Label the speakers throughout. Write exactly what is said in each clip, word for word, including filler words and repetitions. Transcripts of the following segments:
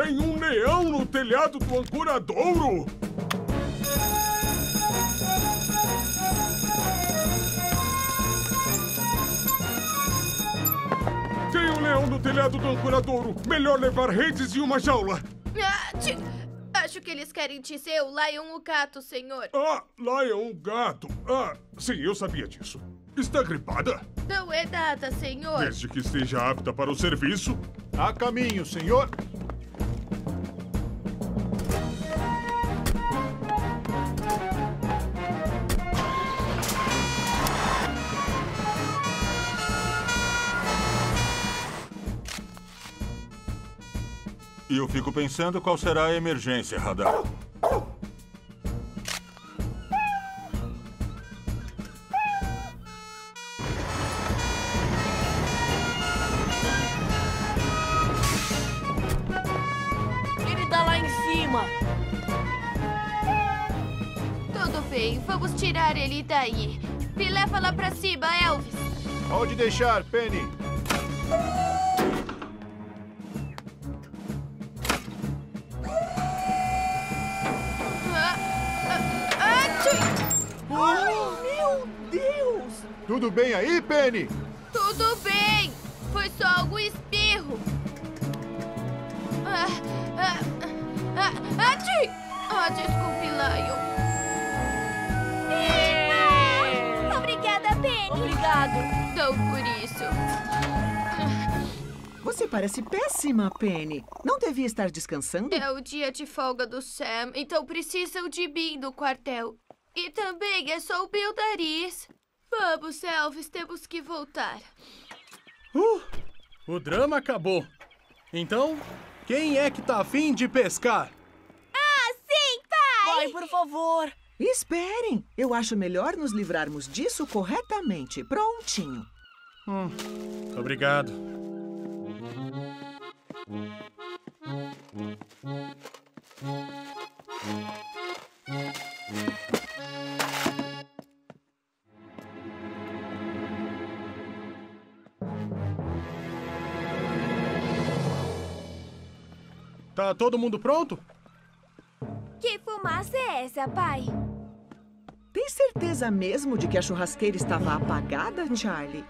Speaker 1: Tem um leão no telhado do ancoradouro! Tem um leão no telhado do ancoradouro! Melhor levar redes e uma jaula!
Speaker 2: Ah, te... Acho que eles querem dizer o Lion o gato, senhor.
Speaker 1: Ah, Lion o gato! Ah, sim, eu sabia disso. Está gripada?
Speaker 2: Não é nada, senhor.
Speaker 1: Desde que esteja apta para o serviço.
Speaker 3: A caminho, senhor.
Speaker 4: E eu fico pensando qual será a emergência, Radar.
Speaker 5: Ele tá lá em cima.
Speaker 2: Tudo bem, vamos tirar ele daí. Me leva lá pra cima, Elvis.
Speaker 3: Pode deixar, Penny.
Speaker 5: Oh, meu Deus!
Speaker 3: Tudo bem aí, Penny?
Speaker 2: Tudo bem. Foi só algum espirro. Ah, ah, ah, ah, tchim. Ah, desculpe, Lion.
Speaker 5: É.
Speaker 2: Obrigada, Penny.
Speaker 5: Obrigado.
Speaker 2: Não por isso.
Speaker 6: Você parece péssima, Penny. Não devia estar descansando?
Speaker 2: É o dia de folga do Sam, então precisam de mim no quartel. E também é só o meu nariz. Vamos, Elvis, temos que voltar.
Speaker 7: Uh, o drama acabou. Então, quem é que tá afim de pescar?
Speaker 5: Ah, sim, pai! Pai, por favor.
Speaker 6: Esperem. Eu acho melhor nos livrarmos disso corretamente. Prontinho.
Speaker 7: Hum, obrigado. Tá todo mundo pronto?
Speaker 5: Que fumaça é essa, pai?
Speaker 6: Tem certeza mesmo de que a churrasqueira estava apagada, Charlie?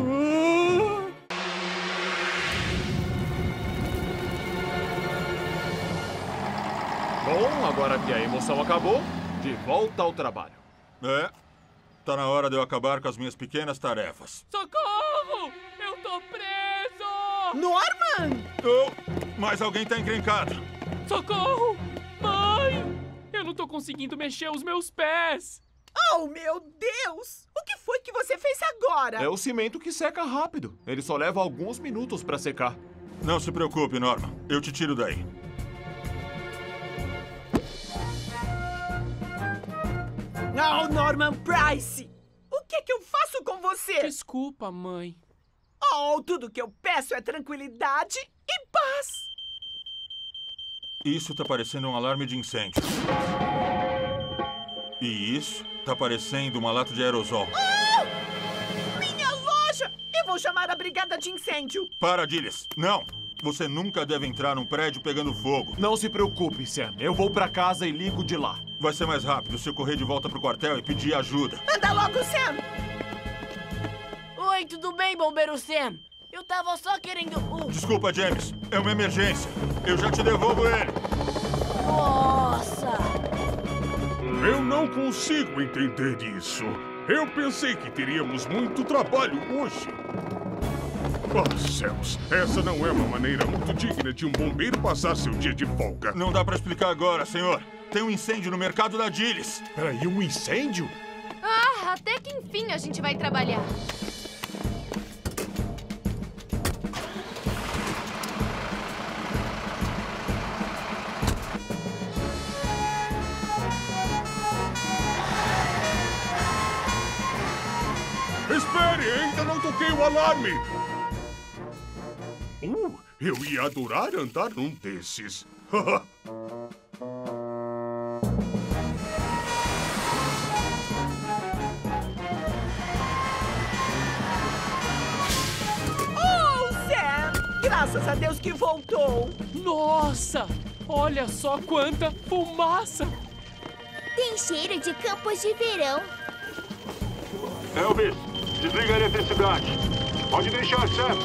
Speaker 8: Bom, agora que a emoção acabou, de volta ao trabalho.
Speaker 4: É, tá na hora de eu acabar com as minhas pequenas tarefas.
Speaker 9: Socorro! Eu tô preso!
Speaker 6: Norman!
Speaker 4: Oh, mas alguém tá encrencado.
Speaker 9: Socorro! Mãe! Eu não tô conseguindo mexer os meus pés!
Speaker 6: Oh, meu Deus! O que foi que você fez agora?
Speaker 8: É o cimento que seca rápido. Ele só leva alguns minutos pra secar.
Speaker 4: Não se preocupe, Norman. Eu te tiro daí.
Speaker 6: Oh, Norman Price! O que é que eu faço com você?
Speaker 9: Desculpa, mãe.
Speaker 6: Oh, tudo que eu peço é tranquilidade e paz.
Speaker 4: Isso tá parecendo um alarme de incêndio. E isso tá parecendo uma lata de aerosol.
Speaker 6: Oh! Minha loja! Eu vou chamar a brigada de incêndio.
Speaker 4: Para, Dillis. Não! Você nunca deve entrar num prédio pegando fogo.
Speaker 8: Não se preocupe, Sam. Eu vou pra casa e ligo de lá.
Speaker 4: Vai ser mais rápido se eu correr de volta pro quartel e pedir ajuda.
Speaker 6: Anda logo, Sam!
Speaker 5: Oi, tudo bem, bombeiro Sam? Eu tava só querendo... Uh...
Speaker 4: Desculpa, James. É uma emergência. Eu já te devolvo ele.
Speaker 5: Nossa!
Speaker 1: Eu não consigo entender isso. Eu pensei que teríamos muito trabalho hoje. Oh, céus. Essa não é uma maneira muito digna de um bombeiro passar seu dia de folga.
Speaker 4: Não dá pra explicar agora, senhor. Tem um incêndio no mercado da Dillis.
Speaker 3: Peraí, um incêndio?
Speaker 2: Ah, até que enfim a gente vai trabalhar.
Speaker 1: Espere, ainda não toquei o alarme. Uh, eu ia adorar andar num desses.
Speaker 6: Graças a Deus que voltou.
Speaker 9: Nossa! Olha só quanta fumaça!
Speaker 10: Tem cheiro de campos de verão.
Speaker 3: Elvis, desliga a eletricidade. Pode deixar, Sam.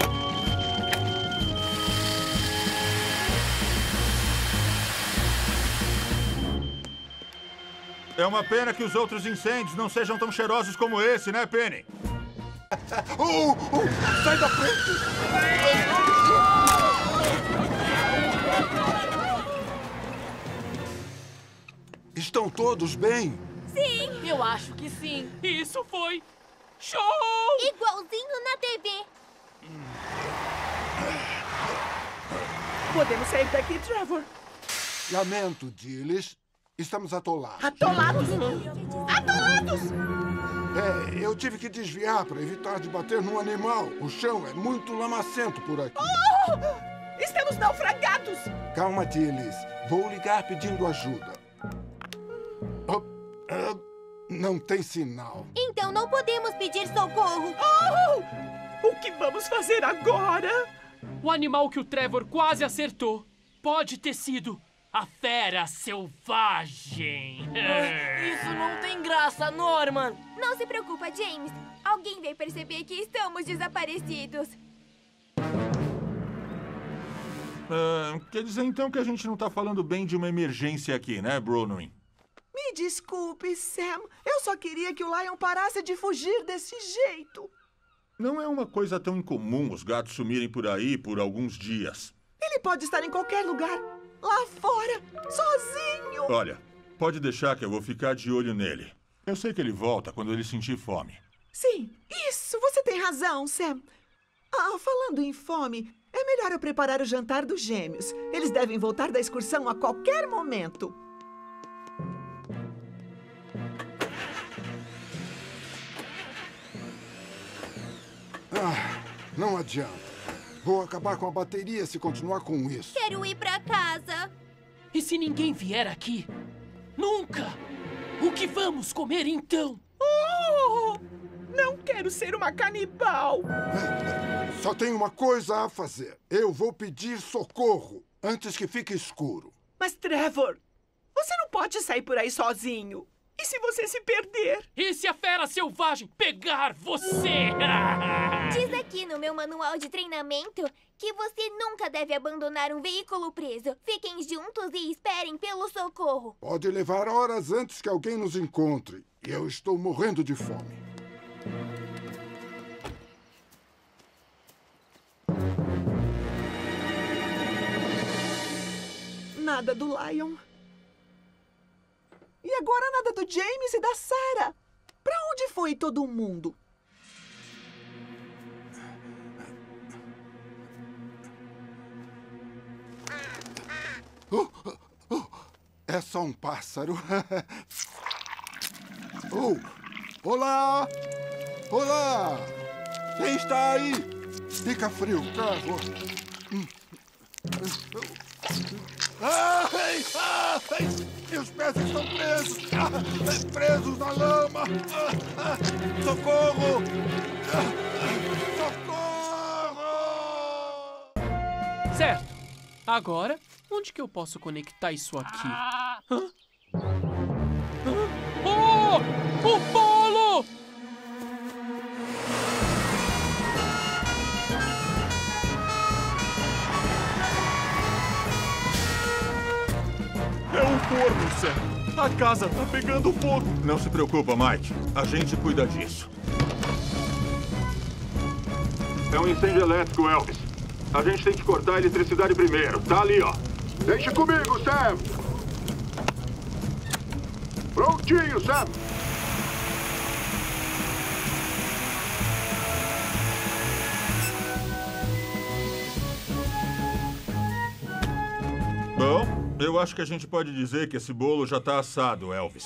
Speaker 4: É uma pena que os outros incêndios não sejam tão cheirosos como esse, né, Penny?
Speaker 3: Oh, oh, sai da frente! Estão todos bem?
Speaker 5: Sim! Eu acho que sim.
Speaker 9: Isso foi show!
Speaker 10: Igualzinho na T V.
Speaker 6: Podemos sair daqui, Trevor.
Speaker 11: Lamento, Dillis. Estamos atolados.
Speaker 6: Atolados? Atolados!
Speaker 11: É, eu tive que desviar para evitar de bater num animal. O chão é muito lamacento por aqui.
Speaker 6: Oh! Estamos naufragados!
Speaker 11: Calma, Dillis. Vou ligar pedindo ajuda. Oh, uh, não tem sinal.
Speaker 10: Então não podemos pedir socorro.
Speaker 6: Oh! O que vamos fazer agora?
Speaker 9: O animal que o Trevor quase acertou pode ter sido a fera selvagem.
Speaker 5: Isso não tem graça, Norman.
Speaker 10: Não se preocupa, James. Alguém vai perceber que estamos desaparecidos.
Speaker 4: Uh, quer dizer, então, que a gente não tá falando bem de uma emergência aqui, né, Bronwyn?
Speaker 6: Me desculpe, Sam. Eu só queria que o Lion parasse de fugir desse jeito.
Speaker 4: Não é uma coisa tão incomum os gatos sumirem por aí por alguns dias.
Speaker 6: Ele pode estar em qualquer lugar. Lá fora, sozinho.
Speaker 4: Olha, pode deixar que eu vou ficar de olho nele. Eu sei que ele volta quando ele sentir fome.
Speaker 6: Sim, isso. Você tem razão, Sam. Ah, falando em fome, é melhor eu preparar o jantar dos gêmeos. Eles devem voltar da excursão a qualquer momento.
Speaker 11: Ah, não adianta. Vou acabar com a bateria se continuar com isso.
Speaker 10: Quero ir pra casa.
Speaker 9: E se ninguém vier aqui? Nunca! O que vamos comer então?
Speaker 6: Oh! Não quero ser uma canibal.
Speaker 11: Só tem uma coisa a fazer. Eu vou pedir socorro antes que fique escuro.
Speaker 6: Mas, Trevor, você não pode sair por aí sozinho. E se você se perder?
Speaker 9: E se a fera selvagem pegar você?
Speaker 10: Diz aqui no meu manual de treinamento que você nunca deve abandonar um veículo preso. Fiquem juntos e esperem pelo socorro.
Speaker 11: Pode levar horas antes que alguém nos encontre. E eu estou morrendo de fome.
Speaker 6: Nada do Lion. E agora nada do James e da Sarah. Pra onde foi todo mundo?
Speaker 11: Oh, oh, é só um pássaro. Oh, olá! Olá! Quem está aí? Fica frio, Trevor. Ai, ai, meus pés estão presos! Ah, presos na lama! Ah, ah, socorro! Ah,
Speaker 9: socorro! Certo. Agora, onde que eu posso conectar isso aqui? Hã? Hã? Oh! O bolo!
Speaker 1: É um forno, Sam. A casa tá pegando fogo.
Speaker 4: Não se preocupa, Mike. A gente cuida disso.
Speaker 3: É um incêndio elétrico, Elvis. A gente tem que cortar a eletricidade primeiro. Tá ali, ó. Deixe comigo, Sam. Prontinho, Sam.
Speaker 4: Bom, eu acho que a gente pode dizer que esse bolo já tá assado, Elvis.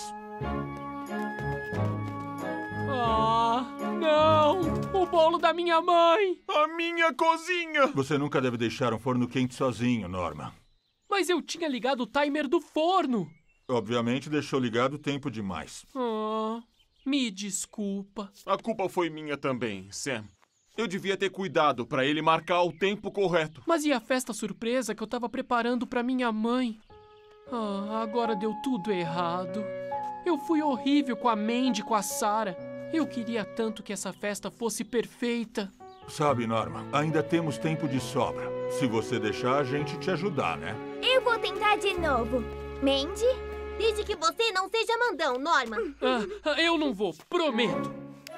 Speaker 9: Ah, não! O bolo da minha mãe!
Speaker 1: A minha cozinha!
Speaker 4: Você nunca deve deixar um forno quente sozinho, Norman.
Speaker 9: Mas eu tinha ligado o timer do forno.
Speaker 4: Obviamente deixou ligado tempo demais.
Speaker 9: Ah, me desculpa.
Speaker 1: A culpa foi minha também, Sam.
Speaker 8: Eu devia ter cuidado pra ele marcar o tempo correto.
Speaker 9: Mas e a festa surpresa que eu tava preparando pra minha mãe? Ah, agora deu tudo errado. Eu fui horrível com a Mandy e com a Sarah. Eu queria tanto que essa festa fosse perfeita.
Speaker 4: Sabe, Norma, ainda temos tempo de sobra. Se você deixar, a gente te ajudar, né?
Speaker 10: Eu vou tentar de novo. Mandy? Desde que você não seja mandão, Norma.
Speaker 9: Ah, eu não vou, prometo.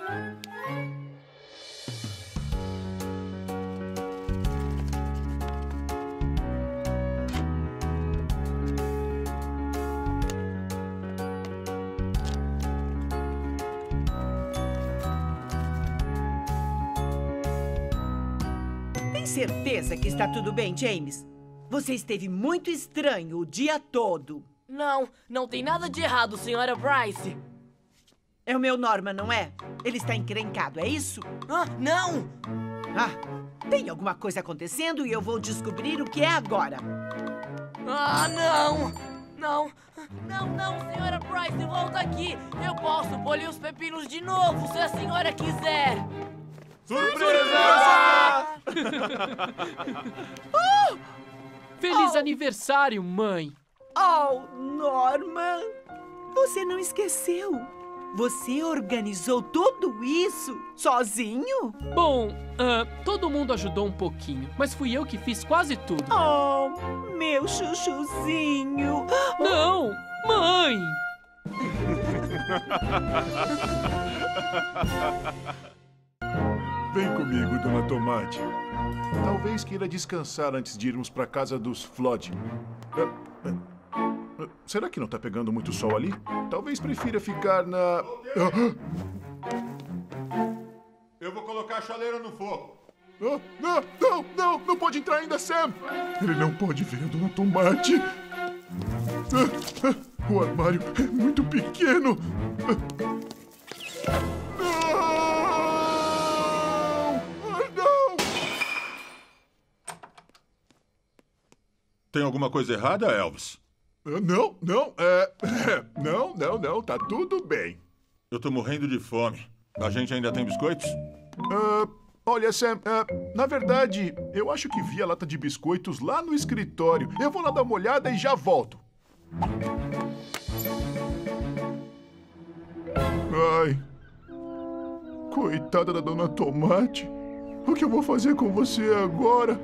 Speaker 6: Tem certeza que está tudo bem, James? Você esteve muito estranho o dia todo.
Speaker 5: Não, não tem nada de errado, senhora Bryce.
Speaker 6: É o meu Norman, não é? Ele está encrencado, é isso?
Speaker 5: Ah, não!
Speaker 6: Ah, tem alguma coisa acontecendo e eu vou descobrir o que é agora.
Speaker 5: Ah, não! Não, não, não, senhora Bryce, volta aqui! Eu posso polir os pepinos de novo, se a senhora quiser!
Speaker 9: Surpresa!
Speaker 6: Oh!
Speaker 9: Feliz
Speaker 6: Oh!
Speaker 9: aniversário, mãe!
Speaker 6: Oh, Norman! Você não esqueceu? Você organizou tudo isso sozinho?
Speaker 9: Bom, uh, todo mundo ajudou um pouquinho, mas fui eu que fiz quase tudo.
Speaker 6: Oh, meu chuchuzinho!
Speaker 9: Não, mãe!
Speaker 12: Vem comigo, Dona Tomate. Talvez queira descansar antes de irmos para casa dos Flood. Ah, ah, ah, será que não tá pegando muito sol ali? Talvez prefira ficar na... Ah,
Speaker 4: Eu vou colocar a chaleira no fogo.
Speaker 12: ah, não, não, não, não pode entrar ainda, Sam. Ele não pode ver a Dona Tomate. Ah, ah, o armário é muito pequeno. Ah,
Speaker 4: Tem alguma coisa errada, Elvis?
Speaker 12: Não, não, é... Não, não, não, tá tudo bem.
Speaker 4: Eu tô morrendo de fome. A gente ainda tem biscoitos?
Speaker 12: Uh, olha, Sam, uh, na verdade, eu acho que vi a lata de biscoitos lá no escritório. Eu vou lá dar uma olhada e já volto. Ai, coitada da Dona Tomate. O que eu vou fazer com você agora?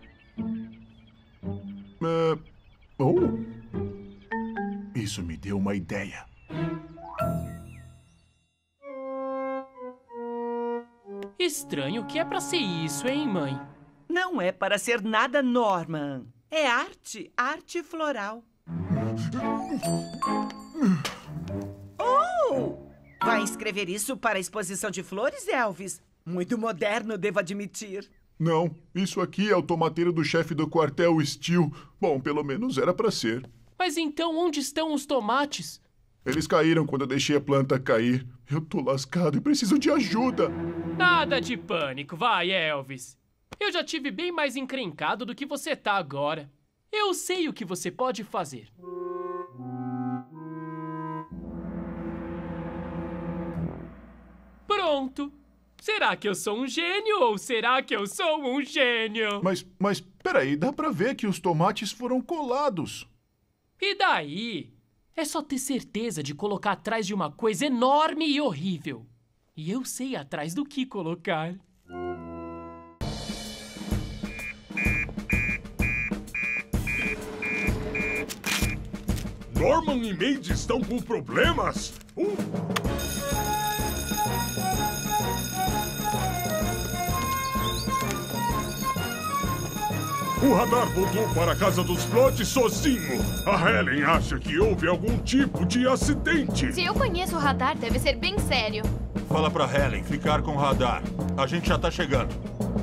Speaker 12: Uh, oh, isso me deu uma ideia.
Speaker 9: Estranho que é pra ser isso, hein, mãe?
Speaker 6: Não é para ser nada, Norman. É arte, arte floral. Oh! Vai escrever isso para a exposição de flores, Elvis? Muito moderno, devo admitir.
Speaker 12: Não, isso aqui é o tomateiro do chefe do quartel Steel. Bom, pelo menos era pra ser.
Speaker 9: Mas então onde estão os tomates?
Speaker 12: Eles caíram quando eu deixei a planta cair. Eu tô lascado e preciso de ajuda.
Speaker 9: Nada de pânico, vai, Elvis. Eu já tive bem mais encrencado do que você tá agora. Eu sei o que você pode fazer. Pronto. Será que eu sou um gênio ou será que eu sou um gênio?
Speaker 12: Mas, mas, peraí, dá pra ver que os tomates foram colados.
Speaker 9: E daí? É só ter certeza de colocar atrás de uma coisa enorme e horrível. E eu sei atrás do que colocar.
Speaker 1: Norman e Mandy estão com problemas? Uh! O radar voltou para a casa dos Flood sozinho. A Helen acha que houve algum tipo de acidente.
Speaker 2: Se eu conheço o radar, deve ser bem sério.
Speaker 4: Fala pra Helen ficar com o radar. A gente já tá chegando.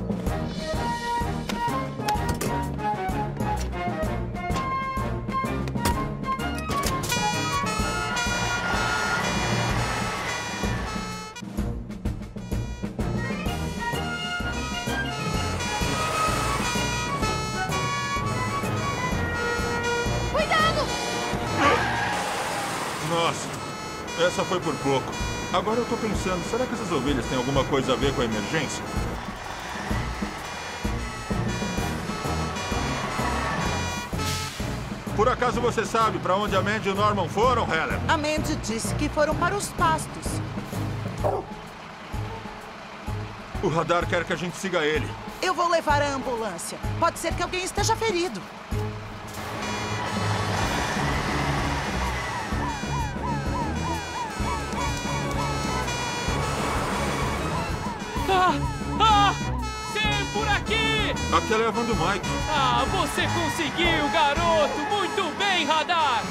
Speaker 4: Nossa, essa foi por pouco. Agora eu tô pensando, será que essas ovelhas têm alguma coisa a ver com a emergência? Por acaso você sabe para onde a Mandy e o Norman foram, Helen?
Speaker 6: A Mandy disse que foram para os pastos.
Speaker 4: O radar quer que a gente siga ele.
Speaker 6: Eu vou levar a ambulância. Pode ser que alguém esteja ferido.
Speaker 9: Ah! Ah! Sam, por aqui!
Speaker 4: Aqui é levando o Mike.
Speaker 9: Ah, você conseguiu, garoto! Muito bem, radar!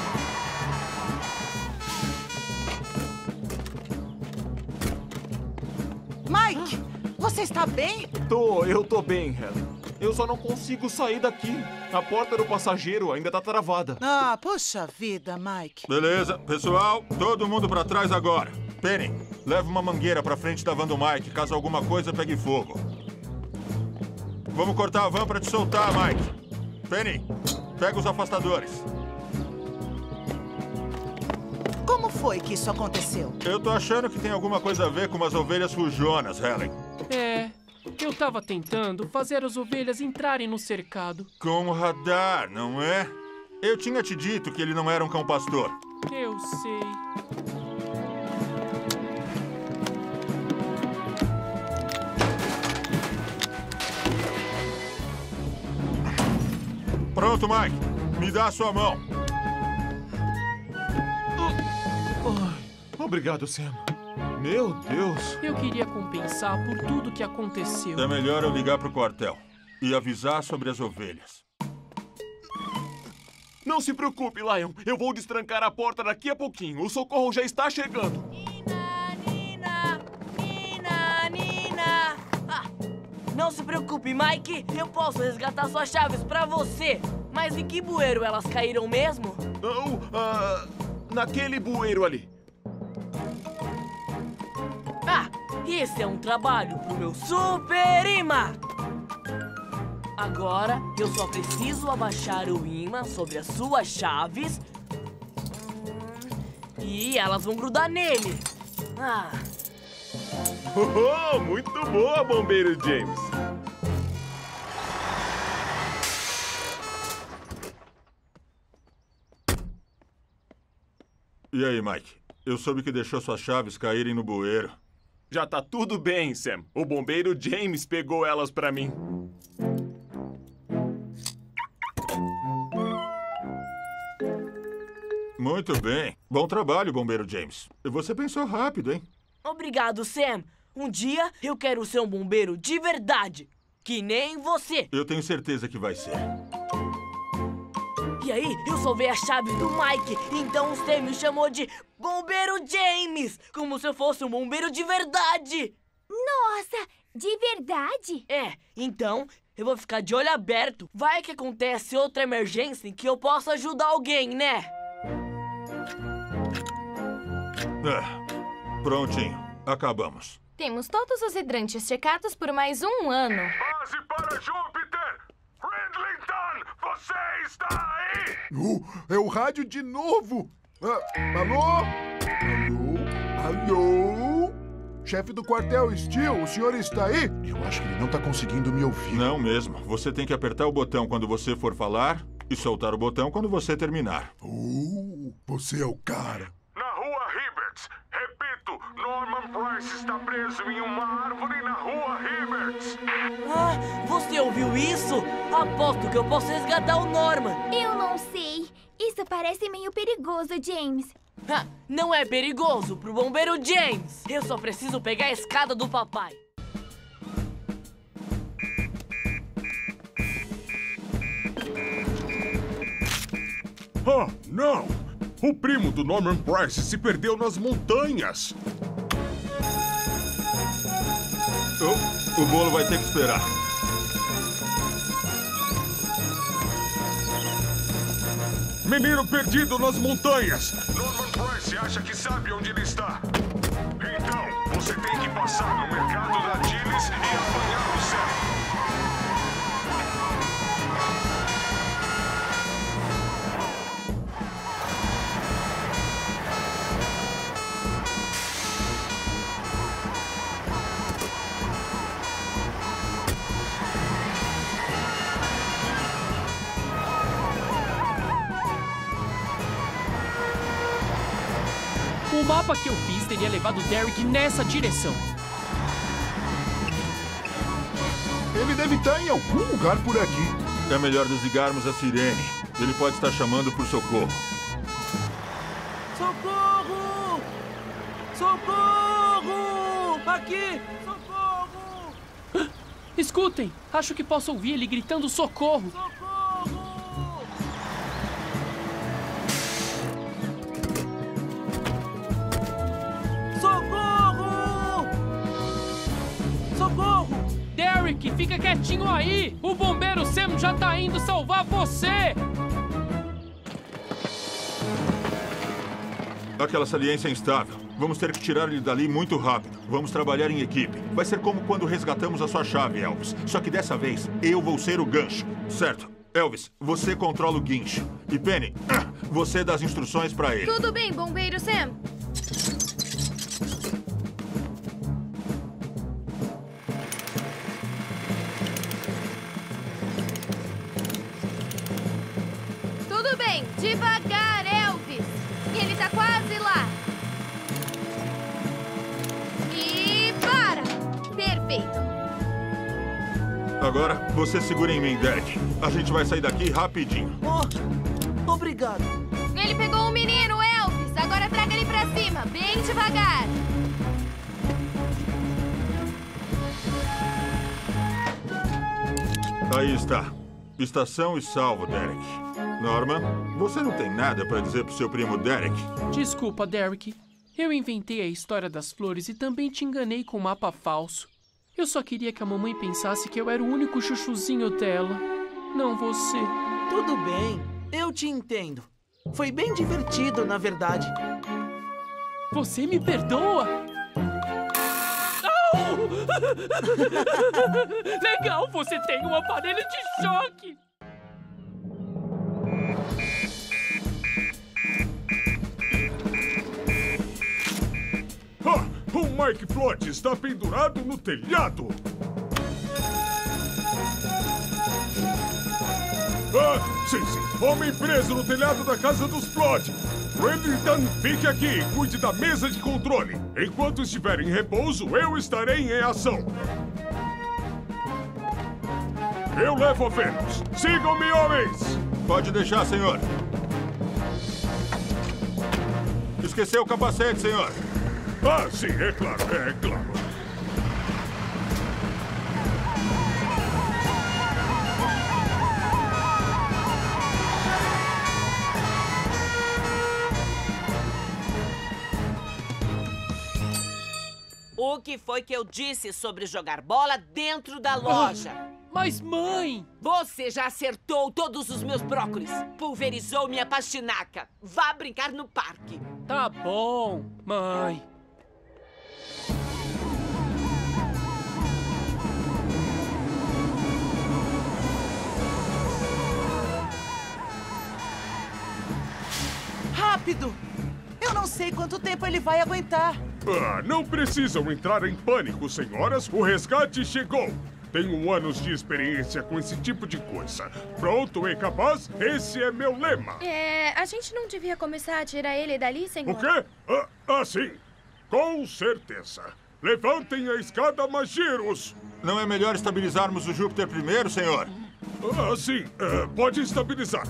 Speaker 6: Mike, você está bem?
Speaker 8: Tô, eu tô bem, Helen. Eu só não consigo sair daqui. A porta do passageiro ainda tá travada.
Speaker 6: Ah, poxa vida, Mike.
Speaker 4: Beleza, pessoal, todo mundo pra trás agora. Penny, leva uma mangueira pra frente da van do Mike, caso alguma coisa pegue fogo. Vamos cortar a van pra te soltar, Mike. Penny, pega os afastadores.
Speaker 6: Como foi que isso aconteceu?
Speaker 4: Eu tô achando que tem alguma coisa a ver com umas ovelhas fujonas, Helen.
Speaker 9: É, eu tava tentando fazer as ovelhas entrarem no cercado.
Speaker 4: Com o radar, não é? Eu tinha te dito que ele não era um cão pastor.
Speaker 9: Eu sei.
Speaker 4: Pronto, Mike. Me dá a sua mão.
Speaker 8: Oh, obrigado, Sam. Meu Deus.
Speaker 9: Eu queria compensar por tudo que aconteceu.
Speaker 4: É melhor eu ligar pro quartel e avisar sobre as ovelhas.
Speaker 8: Não se preocupe, Lion. Eu vou destrancar a porta daqui a pouquinho. O socorro já está chegando.
Speaker 5: Nina, Nina, Nina, Nina. Ah, não se preocupe, Mike. Eu posso resgatar suas chaves pra você. Mas em que bueiro elas caíram mesmo?
Speaker 8: Não, ah, naquele bueiro ali.
Speaker 5: Ah, esse é um trabalho pro meu super imã. Agora eu só preciso abaixar o imã sobre as suas chaves e elas vão grudar nele. Ah.
Speaker 3: Oh, muito boa, bombeiro James.
Speaker 4: E aí, Mike? Eu soube que deixou suas chaves caírem no bueiro.
Speaker 3: Já tá tudo bem, Sam. O bombeiro James pegou elas pra mim.
Speaker 4: Muito bem. Bom trabalho, bombeiro James. Você pensou rápido, hein?
Speaker 5: Obrigado, Sam. Um dia eu quero ser um bombeiro de verdade. Que nem você.
Speaker 4: Eu tenho certeza que vai ser.
Speaker 5: E aí, eu salvei as chaves do Mike. Então o Sam me chamou de Bombeiro James. Como se eu fosse um bombeiro de verdade.
Speaker 10: Nossa, de verdade?
Speaker 5: É, então eu vou ficar de olho aberto. Vai que acontece outra emergência em que eu possa ajudar alguém, né?
Speaker 4: É, prontinho. Acabamos.
Speaker 2: Temos todos os hidrantes checados por mais um ano.
Speaker 3: Base para Júpiter! Fridlington, você está aí?
Speaker 12: Uh, é o rádio de novo! Ah, alô? Alô? Alô? Chefe do quartel, Steel, o senhor está aí? Eu acho que ele não está conseguindo me ouvir.
Speaker 4: Não mesmo. Você tem que apertar o botão quando você for falar e soltar o botão quando você terminar.
Speaker 12: Uh, você é o cara.
Speaker 3: Na rua Hibberts. Repito, Norman Price está preso em uma árvore na rua Hibberts.
Speaker 5: Ah, você ouviu isso? Aposto que eu posso resgatar o Norman.
Speaker 10: Eu não sei. Isso parece meio perigoso, James.
Speaker 5: Ah, não é perigoso pro bombeiro James. Eu só preciso pegar a escada do papai.
Speaker 1: Ah, não! O primo do Norman Price se perdeu nas montanhas.
Speaker 4: Oh, o bolo vai ter que esperar.
Speaker 1: Menino perdido nas montanhas.
Speaker 3: Norman Price acha que sabe onde ele está. Então, você tem que passar no mercado da Dillis e apanhar o céu.
Speaker 9: O mapa que eu fiz teria levado o Derek nessa direção.
Speaker 12: Ele deve estar em algum lugar por aqui.
Speaker 4: É melhor desligarmos a sirene. Ele pode estar chamando por socorro.
Speaker 5: Socorro! Socorro! Aqui! Socorro!
Speaker 9: Escutem! Acho que posso ouvir ele gritando socorro.
Speaker 5: Socorro! Socorro! Socorro!
Speaker 9: Derek, fica quietinho aí! O bombeiro Sam já tá indo salvar você!
Speaker 4: Aquela saliência é instável. Vamos ter que tirar ele dali muito rápido. Vamos trabalhar em equipe. Vai ser como quando resgatamos a sua chave, Elvis. Só que dessa vez, eu vou ser o gancho. Certo. Elvis, você controla o guincho. E Penny, você dá as instruções pra ele.
Speaker 2: Tudo bem, bombeiro Sam. Tudo bem, devagar, Elvis. Ele tá quase lá. E para! Perfeito.
Speaker 4: Agora, você segura em mim, Derek. A gente vai sair daqui rapidinho.
Speaker 5: Oh, obrigado.
Speaker 2: Ele pegou um menino, Elvis. Agora traga ele pra cima, bem devagar.
Speaker 4: Aí está. Estação e salvo, Derek. Norman, você não tem nada pra dizer pro seu primo Derek?
Speaker 9: Desculpa, Derek. Eu inventei a história das flores e também te enganei com o mapa falso. Eu só queria que a mamãe pensasse que eu era o único chuchuzinho dela, não você.
Speaker 5: Tudo bem, eu te entendo. Foi bem divertido, na verdade.
Speaker 9: Você me perdoa? Au! Legal, você tem um aparelho de choque!
Speaker 1: Ah, o Mike Flood está pendurado no telhado! Ah, sim, sim. Homem preso no telhado da casa dos Flood. Reddington, fique aqui e cuide da mesa de controle. Enquanto estiver em repouso, eu estarei em ação. Eu levo a Vênus. Sigam-me, homens!
Speaker 4: Pode deixar, senhor. Esqueceu o capacete, senhor.
Speaker 1: Ah, sim, é claro, é claro.
Speaker 13: O que foi que eu disse sobre jogar bola dentro da loja?
Speaker 9: Mas, mãe!
Speaker 13: Você já acertou todos os meus brócolis. Pulverizou minha pastinaca. Vá brincar no parque.
Speaker 9: Tá bom, mãe.
Speaker 5: Rápido! Eu não sei quanto tempo ele vai aguentar.
Speaker 1: Ah, não precisam entrar em pânico, senhoras. O resgate chegou. Tenho anos de experiência com esse tipo de coisa. Pronto e capaz? Esse é meu lema.
Speaker 2: É, a gente não devia começar a tirar ele dali, senhor?
Speaker 1: O quê? Ah, ah sim. Com certeza. Levantem a escada Magiros.
Speaker 4: Não é melhor estabilizarmos o Júpiter primeiro, senhor?
Speaker 1: Ah, sim. Ah, pode estabilizar.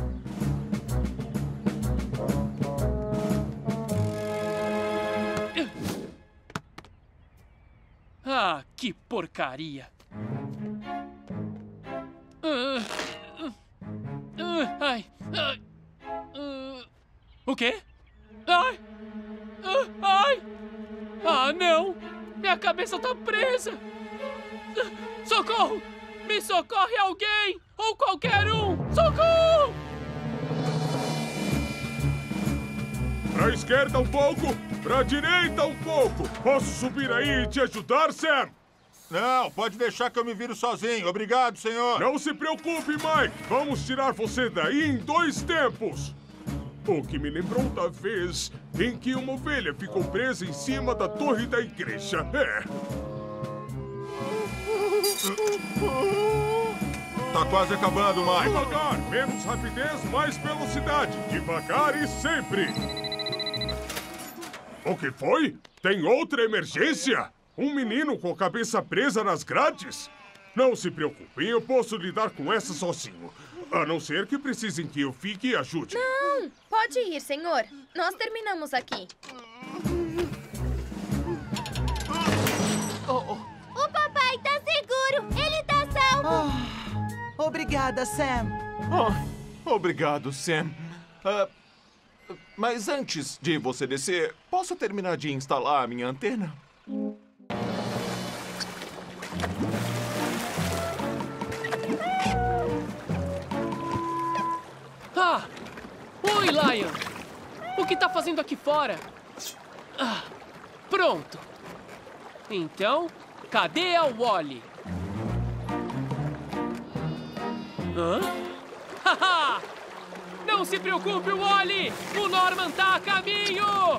Speaker 9: Ah, que porcaria! Uh, uh, uh, ai, uh, uh, o quê? Ai! Uh, ai! Ah, não! Minha cabeça tá presa! Uh, socorro! Me socorre alguém! Ou qualquer um! Socorro!
Speaker 1: Pra esquerda um pouco, pra direita um pouco. Posso subir aí e te ajudar, Sam?
Speaker 4: Não, pode deixar que eu me viro sozinho. Obrigado, senhor.
Speaker 1: Não se preocupe, Mike. Vamos tirar você daí em dois tempos. O que me lembrou da vez em que uma ovelha ficou presa em cima da torre da igreja. É.
Speaker 4: Tá quase acabando, Mike.
Speaker 1: Devagar, menos rapidez, mais velocidade. Devagar e sempre. O que foi? Tem outra emergência? Um menino com a cabeça presa nas grades? Não se preocupem, eu posso lidar com essa sozinho. A não ser que precisem que eu fique e ajude.
Speaker 2: Não, pode ir, senhor. Nós terminamos aqui.
Speaker 10: Oh, oh. O papai tá seguro! Ele tá salvo!
Speaker 6: Oh, obrigada, Sam.
Speaker 8: Oh, obrigado, Sam. Uh, mas antes de você descer, posso terminar de instalar a minha antena?
Speaker 9: Ah! Oi, Lion! O que tá fazendo aqui fora? Ah, pronto! Então, cadê a Wally? Hã? Haha! Não se preocupe, Wally! O Norman tá a caminho!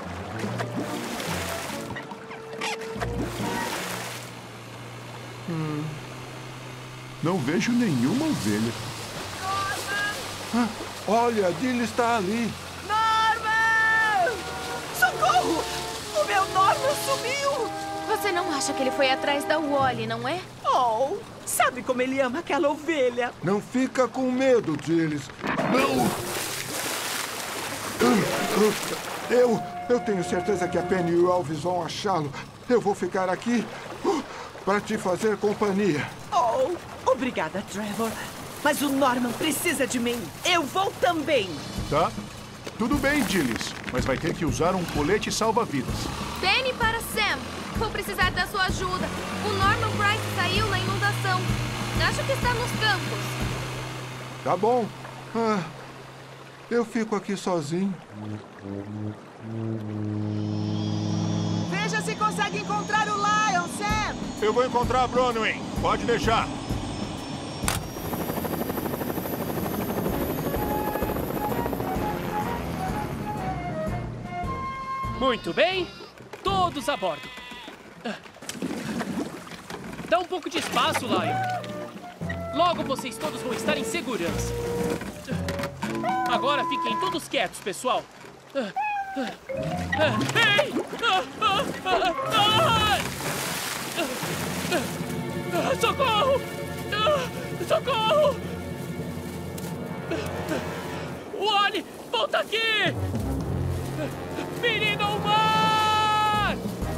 Speaker 12: Hum, não vejo nenhuma ovelha.
Speaker 11: Ah, olha, a Dilly está ali.
Speaker 6: Norman! Socorro! O meu Norman sumiu!
Speaker 2: Você não acha que ele foi atrás da Wally, não é?
Speaker 6: Oh, sabe como ele ama aquela ovelha?
Speaker 11: Não fica com medo, Dilly. Não! Eu, eu tenho certeza que a Penny e o Elvis vão achá-lo. Eu vou ficar aqui uh, para te fazer companhia.
Speaker 6: Oh, obrigada, Trevor. Mas o Norman precisa de mim. Eu vou também.
Speaker 12: Tá? Tudo bem, Dillis. Mas vai ter que usar um colete salva-vidas.
Speaker 2: Penny para Sam. Vou precisar da sua ajuda. O Norman Price saiu na inundação. Acho que está nos campos.
Speaker 11: Tá bom. Ah, eu fico aqui sozinho.
Speaker 6: Veja se consegue encontrar o Lion, Sam.
Speaker 4: Eu vou encontrar a Bronwyn. Pode deixar.
Speaker 9: Muito bem. Todos a bordo. Dá um pouco de espaço, Lion. Logo vocês todos vão estar em segurança. Agora fiquem todos quietos, pessoal. Ei! Socorro! Socorro! Wally, volta aqui! Menino ao mar!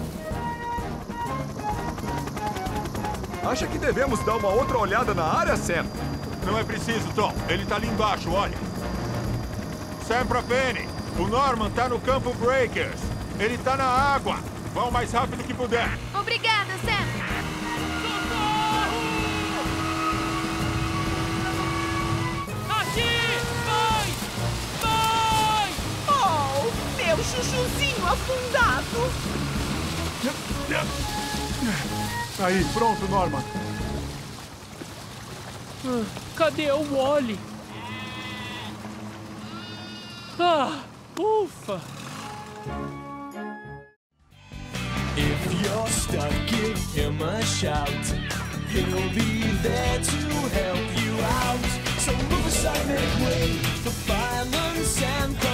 Speaker 8: Acha que devemos dar uma outra olhada na área, Sam?
Speaker 4: Não é preciso, Tom. Ele tá ali embaixo, olha. Sam pra Penny. O Norman tá no campo Breakers. Ele tá na água. Vá o mais rápido que puder.
Speaker 2: Obrigada, Sam.
Speaker 9: Socorro! Aqui! Vai! Vai!
Speaker 6: Oh, meu chuchuzinho afundado.
Speaker 12: Aí, pronto, Norman.
Speaker 9: Ah, cadê o Wally? Ah, ufa!
Speaker 14: If you're stuck, give him a shout. He'll be there to help you out. So move aside, make way for Fireman Sam.